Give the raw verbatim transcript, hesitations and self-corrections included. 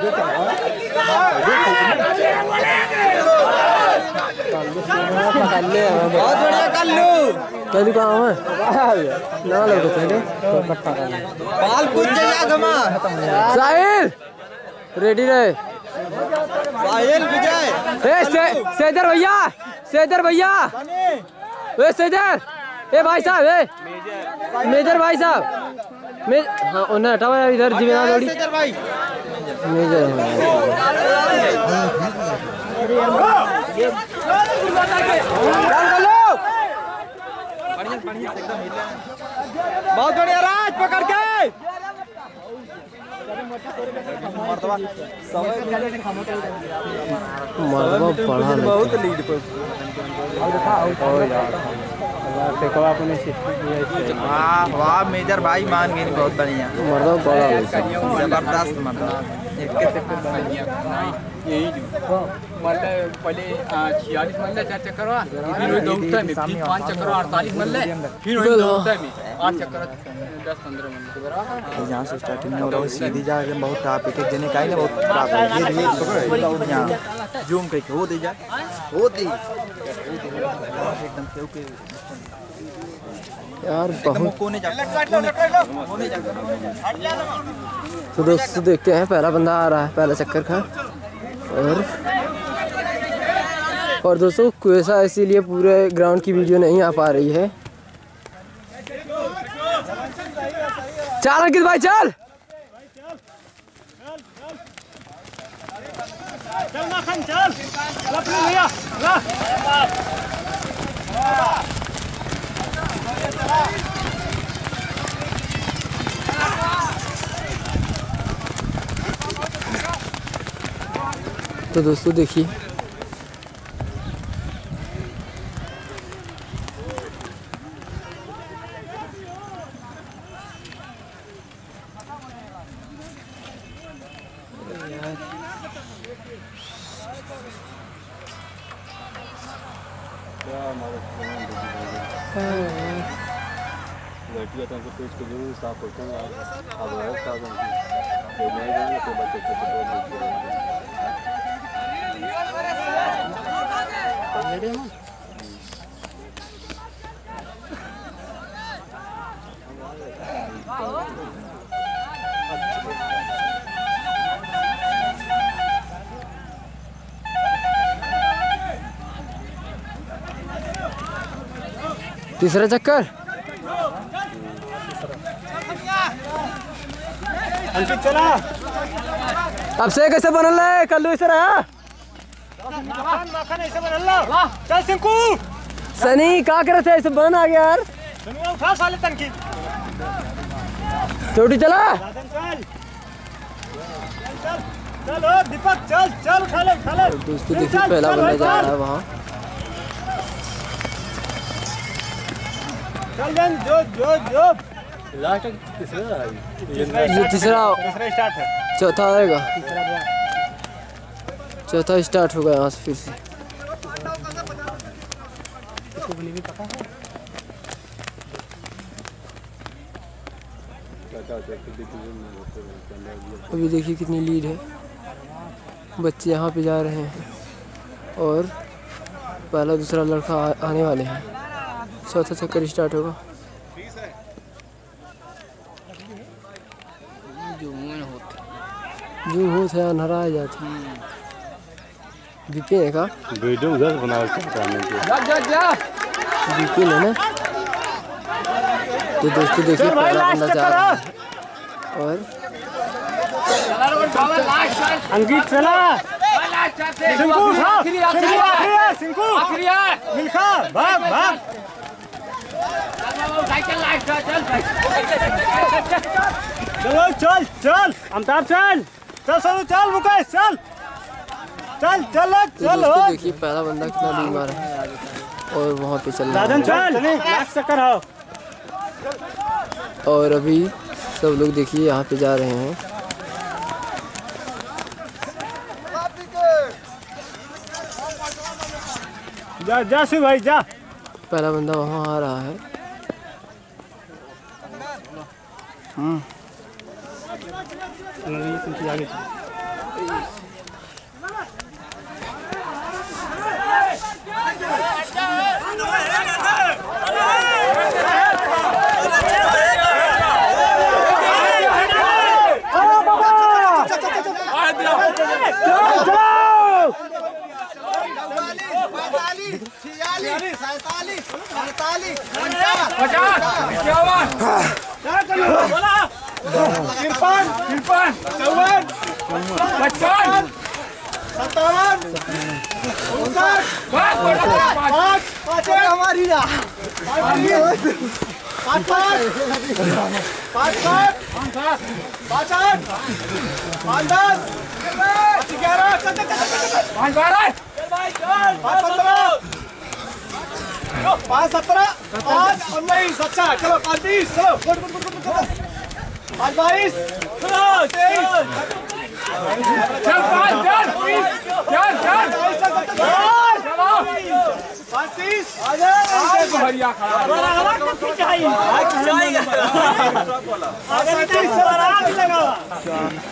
बहुत बढ़िया कल्लू कल्लू कहाँ है ना लोग पहले बाल पूछ जा घमा साहिल रेडी रहे साहिल विजय ए से सेदर भैया सेदर भैया ए सेदर ए भाई साहब ए मेजर भाई साहब मे हाँ उन्हें हटाओ यार इधर जिम्मेदार थोड़ी सेजर भाई मेजर बहुत बढ़िया राज पकड़ के मरवा पड़ा बहुत लीड पर वाह वाह मेजर भाई मान गए बहुत बढ़िया मरवा पड़ा जबरदस्त मतलब यही मतलब पहले छियालीस मल्ले चार चक्कर हुआ फिर दौड़ता में फिर पाँच चक्कर अड़तालीस मल्ले फिर वही दौड़ता में आठ चक्कर दस पंद्रह मल्ले बराबर यहाँ से स्टार्टिंग में हो रहा है सीधी जाके बहुत टाप एक एक जने का ना बहुत टाप है धीरे धीरे यहाँ जूम करके हो दे जा हो दे एकदम से ओके यार बहुत कोने जा कोने जा तो दोस्तों देखते हैं पहला बंदा आ रहा है पहला चक्कर का और और दोस्तों कुएसा इसीलिए पूरे ग्राउंड की वीडियो नहीं आ पा रही है। चल अंकित भाई चल चल माखन चल अपने भैया ला तो दोस्तों देखिए बैठिए तो कुछ इसको जरूर साफ करते हैं अब है साफ तो नहीं जाएंगे तो बच्चे को तीसरा चक्कर अंकित चला अब से कैसे बनल है कल्लू इसे रहा माखन ऐसे बनल चल सिंकू सनी क्या करे थे ऐसे बन आ गया यार दुनिया उठा साले तनकी छोटी चला चल चल चल ओ दीपक चल चल खा ले खा ले दोस्तों देखिए पहला बंदा जा रहा है वहाँ चल जन जो जो जो लास्ट तीसरा ये तीसरा तीसरा स्टार्ट है चौथा आएगा चौथा स्टार्ट होगा यहाँ से फिर से अभी देखिए कितनी लीड है बच्चे यहाँ पे जा रहे हैं और पहला दूसरा लड़का आने वाले हैं चौथा चक्कर स्टार्ट होगा जूम होते हैं अंधेरा आ जाती विपिन है का वीडियो उधर बना के विपिन है ना तो दोस्तों देखिए पहला बंदा जा रहा है और अंकित चला सिंकू उठा सिंकू आखिरी है सिंकू आखिरी है मिल्खा भाग भाग चलो चल चल अमिताभ चल चल सोनू चल मुकेश चल चल चल चल दोस्तों देखिए पहला बंदा कितना लीड मारा है और वहाँ पे चल रहा राजन चल लास्ट चक्कर हो है और अभी सब लोग देखिए यहाँ पे जा रहे हैं जा जा शिव भाई जा पहला बंदा वहाँ आ रहा है हम्म तिरपन तिरपन चौवन पचपन सत्तावन उनसठ पाँच पाँच हमारी ना पाँच पाँच पाँच पाँच पाँच आठ पाँच दस पाँच ग्यारह पाँच बारह पाँच पंद्रह पाँच सत्रह पाँच उन्नीस अच्छा चलो पाँच बीस चलो पाँच बाईस चलो तेईस चल पाँच चल चल चल चलो पाँच तीस आजा भरिया खड़ा चाहिए चाहिए आगे तीस लगा